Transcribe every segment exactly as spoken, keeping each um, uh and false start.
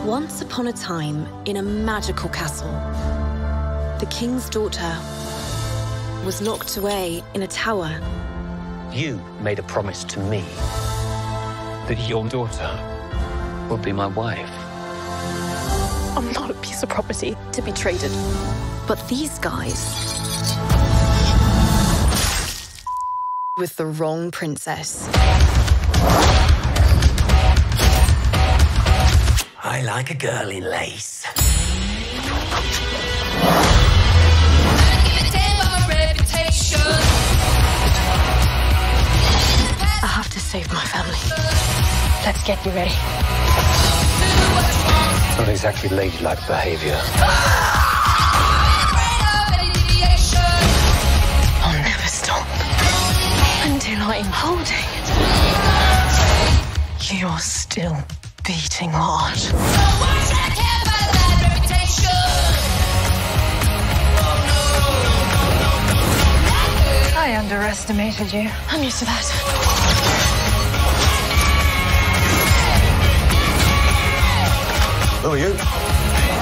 Once upon a time, in a magical castle, the king's daughter was locked away in a tower. You made a promise to me that your daughter would be my wife. I'm not a piece of property to be traded. But these guys, with the wrong princess. I like a girl in lace. I have to save my family. Let's get you ready. Not exactly ladylike behavior. I'll never stop until I'm holding it. You're still beating heart. I underestimated you. I'm used to that. Who are you?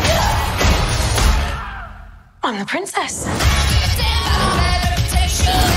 I'm the princess.